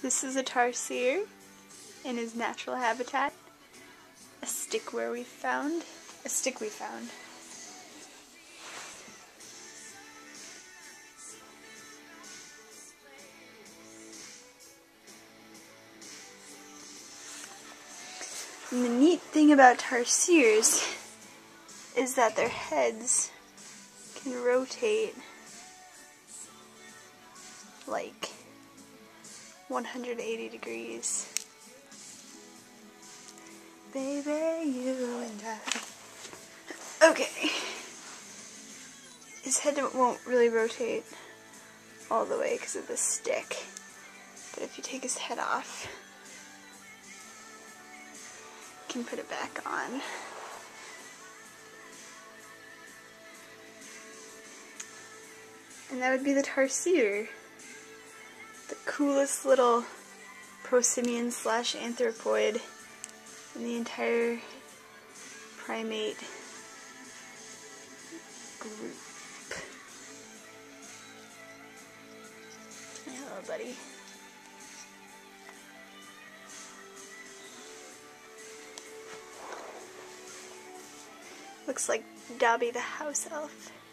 This is a tarsier in his natural habitat. A stick we found. And the neat thing about tarsiers is that their heads can rotate like 180 degrees. Baby, you and I. Okay. His head won't really rotate all the way because of the stick. But if you take his head off, you can put it back on. And that would be the tarsier. The coolest little prosimian / anthropoid in the entire primate group. Hello, buddy. Looks like Dobby the house elf.